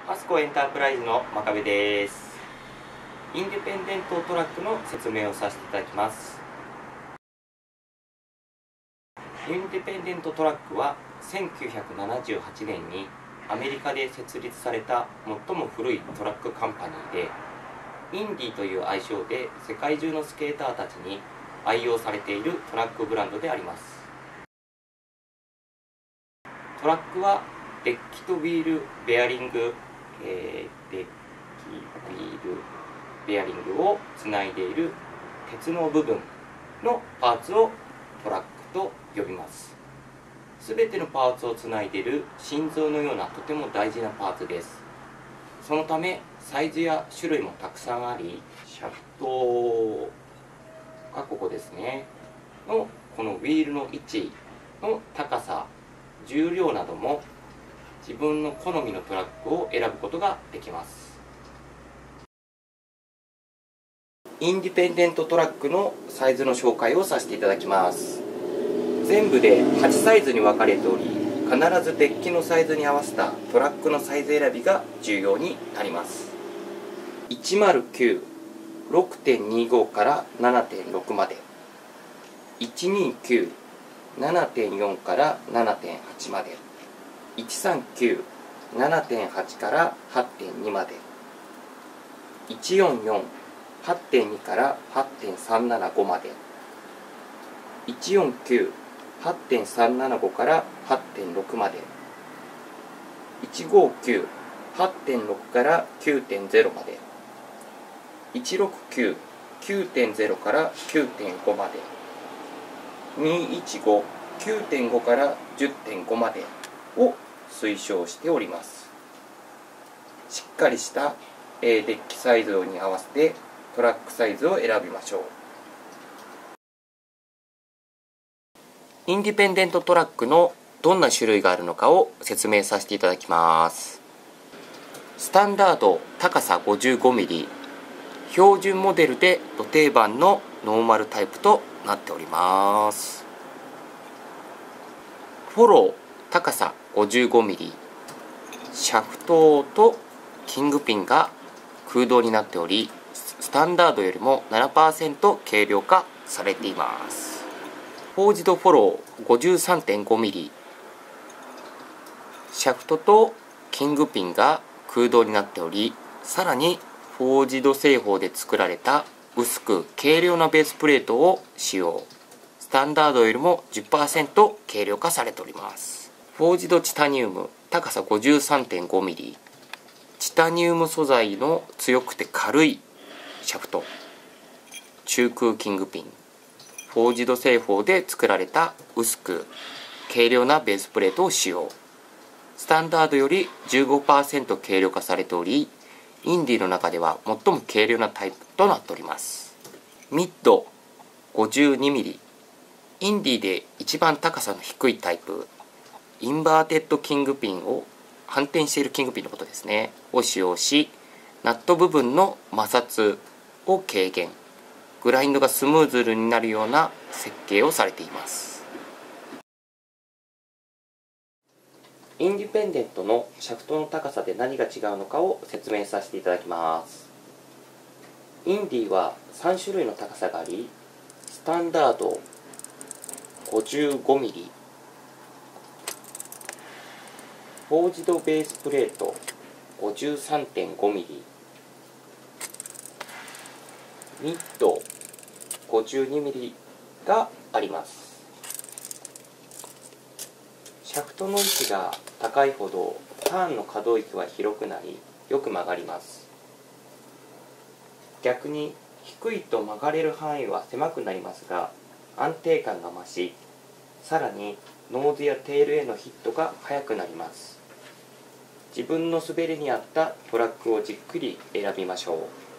マスコエンタープライズの真壁です。インディペンデントトラックの説明をさせていただきます。インディペンデントトラックは1978年にアメリカで設立された最も古いトラックカンパニーで、インディという愛称で世界中のスケーターたちに愛用されているトラックブランドであります。トラックはデッキとウィールベアリングをつないでいる鉄の部分のパーツをトラックと呼びます。すべてのパーツをつないでいる心臓のようなとても大事なパーツです。そのためサイズや種類もたくさんあり、シャフトがここですねのこのウィールの位置の高さ、重量なども自分の好みのトラックを選ぶことができます。インディペンデントトラックのサイズの紹介をさせていただきます。全部で8サイズに分かれており、必ずデッキのサイズに合わせたトラックのサイズ選びが重要になります。109、6.25 から 7.6 まで、129、7.4 から 7.8 まで、139、7.8 から 8.2 まで、144、8.2 から 8.375 まで、149、8.375 から 8.6 まで、159、8.6 から 9.0 まで、169、9.0 から 9.5 まで、215、9.5 から 10.5 までを推奨しております。しっかりしたデッキサイズに合わせてトラックサイズを選びましょう。インディペンデントトラックのどんな種類があるのかを説明させていただきます。スタンダード高さ 55mm、 標準モデルでド定番のノーマルタイプとなっております。フォロー高さ 55mm、 シャフトとキングピンが空洞になっており、スタンダードよりも 7% 軽量化されています。フォージドフォロー 53.5mm、 シャフトとキングピンが空洞になっており、さらにフォージド製法で作られた薄く軽量なベースプレートを使用。スタンダードよりも 10% 軽量化されております。フォージドチタニウム高さ 53.5mm、 チタニウム素材の強くて軽いシャフト、中空キングピン、フォージド製法で作られた薄く軽量なベースプレートを使用。スタンダードより 15% 軽量化されており、インディの中では最も軽量なタイプとなっております。ミッド 52mm、 インディで一番高さの低いタイプ、インバーテッドキングピンを反転しているキングピンのことですねを使用し、ナット部分の摩擦を軽減、グラインドがスムーズになるような設計をされています。インディペンデントのシャフトの高さで何が違うのかを説明させていただきます。インディは3種類の高さがあり、スタンダード 55mm、 フォージドベースプレート 53.5mm、 ミッド 52mm があります。シャフトの位置が高いほどターンの可動域は広くなり、よく曲がります。逆に低いと曲がれる範囲は狭くなりますが、安定感が増し、さらにノーズやテールへのヒットが速くなります。自分の滑りに合ったトラックをじっくり選びましょう。